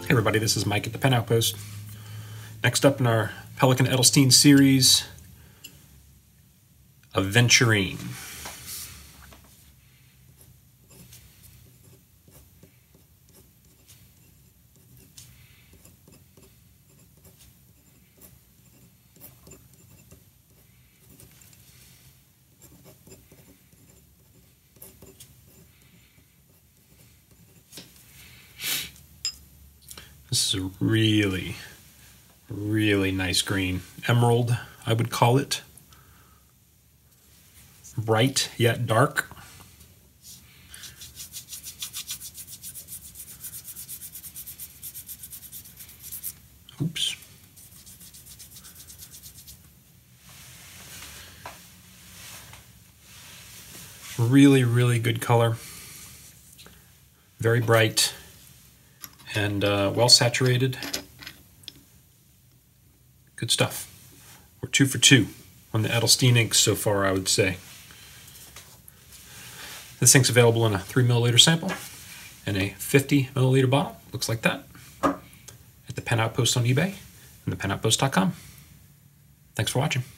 Hey everybody, this is Mike at the Pen Outpost. Next up in our Pelikan Edelstein series, Aventurine. This is a really, really nice green. Emerald, I would call it. Bright yet dark. Oops. Really, really good color. Very bright. And well saturated. Good stuff. We're 2 for 2 on the Edelstein inks so far, I would say. This ink's available in a 3 milliliter sample and a 50 milliliter bottle. Looks like that. At the Pen Outpost on eBay and thepen.outpost.com. Thanks for watching.